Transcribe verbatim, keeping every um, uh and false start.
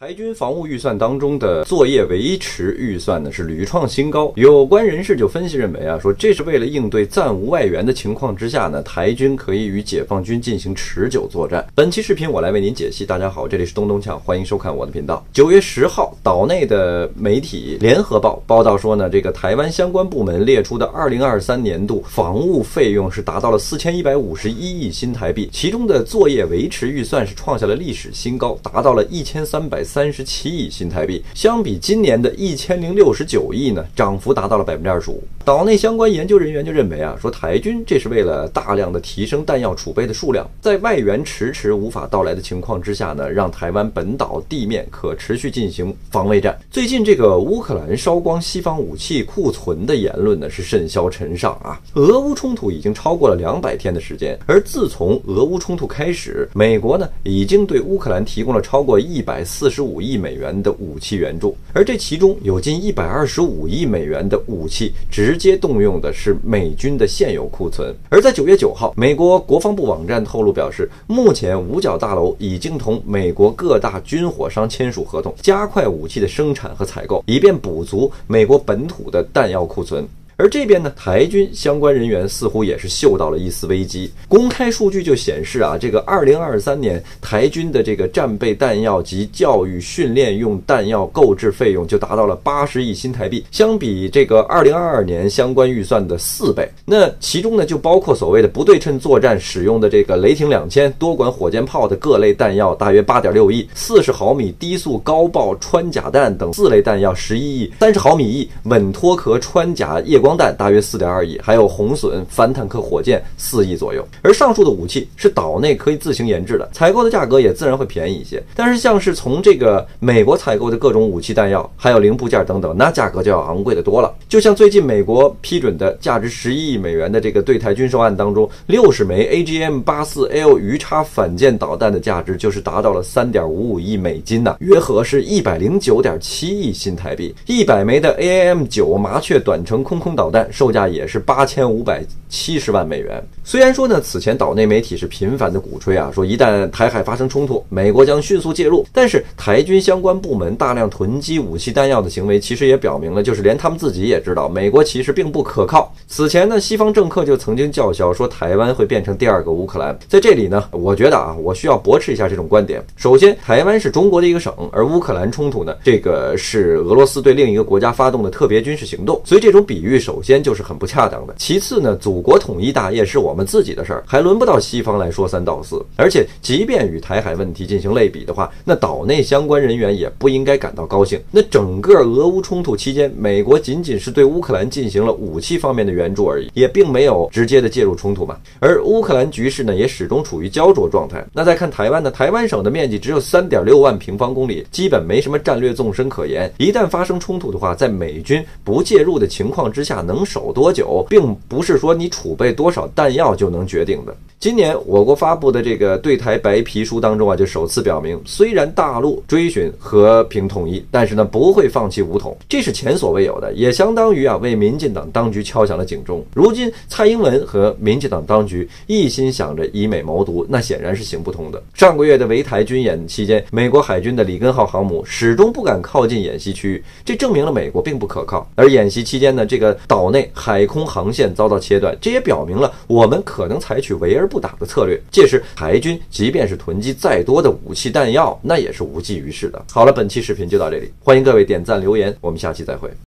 台军防务预算当中的作业维持预算呢是屡创新高，有关人士就分析认为啊，说这是为了应对暂无外援的情况之下呢，台军可以与解放军进行持久作战。本期视频我来为您解析。大家好，这里是东东强，欢迎收看我的频道。九月十号，岛内的媒体联合报报道说呢，这个台湾相关部门列出的二零二三年度防务费用是达到了四千一百五十一亿新台币，其中的作业维持预算是创下了历史新高，达到了一千三百三十七亿新台币，相比今年的一千零六十九亿呢，涨幅达到了百分之二十五。岛内相关研究人员就认为啊，说台军这是为了大量的提升弹药储备的数量，在外援迟迟无法到来的情况之下呢，让台湾本岛地面可持续进行防卫战。最近这个乌克兰烧光西方武器库存的言论呢是甚嚣尘上啊。俄乌冲突已经超过了两百天的时间，而自从俄乌冲突开始，美国呢已经对乌克兰提供了超过一百四十五亿美元的武器援助，而这其中有近一百二十五亿美元的武器直接动用的是美军的现有库存。而在九月九号，美国国防部网站透露表示，目前五角大楼已经同美国各大军火商签署合同，加快武器的生产和采购，以便补足美国本土的弹药库存。而这边呢，台军相关人员似乎也是嗅到了一丝危机。公开数据就显示啊，这个二零二三年台军的这个战备弹药及教育训练用弹药购置费用就达到了八十亿新台币，相比这个二零二二年相关预算的四倍。那其中呢，就包括所谓的不对称作战使用的这个雷霆两千多管火箭炮的各类弹药大约八点六亿，四十毫米低速高爆穿甲弹等四类弹药十一亿，三十毫米翼稳脱壳穿甲夜光弹大约 四点二亿，还有红隼反坦克火箭四亿左右。而上述的武器是岛内可以自行研制的，采购的价格也自然会便宜一些。但是像是从这个美国采购的各种武器弹药还有零部件等等，那价格就要昂贵的多了。就像最近美国批准的价值十一亿美元的这个对台军售案当中，六十枚 A G M 八四 L 鱼叉反舰导弹的价值就是达到了 三点五五亿美金呐、啊，约合是一百零九点七亿新台币。一百枚的 A A M 九 麻雀短程空空导弹售价也是八千五百七十万美元。虽然说呢，此前岛内媒体是频繁的鼓吹啊，说一旦台海发生冲突，美国将迅速介入，但是台军相关部门大量囤积武器弹药的行为，其实也表明了，就是连他们自己也知道，美国其实并不可靠。此前呢，西方政客就曾经叫嚣说台湾会变成第二个乌克兰。在这里呢，我觉得啊，我需要驳斥一下这种观点。首先，台湾是中国的一个省，而乌克兰冲突呢，这个是俄罗斯对另一个国家发动的特别军事行动，所以这种比喻首先就是很不恰当的。其次呢，祖国统一大业是我们自己的事儿，还轮不到西方来说三道四。而且即便与台海问题进行类比的话，那岛内相关人员也不应该感到高兴。那整个俄乌冲突期间，美国仅仅是对乌克兰进行了武器方面的援助而已，也并没有直接的介入冲突嘛。而乌克兰局势呢，也始终处于焦灼状态。那再看台湾呢，台湾省的面积只有 三点六万平方公里，基本没什么战略纵深可言。一旦发生冲突的话，在美军不介入的情况之下，能守多久，并不是说你储备多少弹药就能决定的。今年我国发布的这个对台白皮书当中啊，就首次表明，虽然大陆追寻和平统一，但是呢不会放弃武统，这是前所未有的，也相当于啊为民进党当局敲响了警钟。如今蔡英文和民进党当局一心想着以美谋独，那显然是行不通的。上个月的围台军演期间，美国海军的里根号航母始终不敢靠近演习区域，这证明了美国并不可靠。而演习期间呢，这个岛内海空航线遭到切断，这也表明了我们可能采取围而不打的策略。届时台军即便是囤积再多的武器弹药，那也是无济于事的。好了，本期视频就到这里，欢迎各位点赞留言，我们下期再会。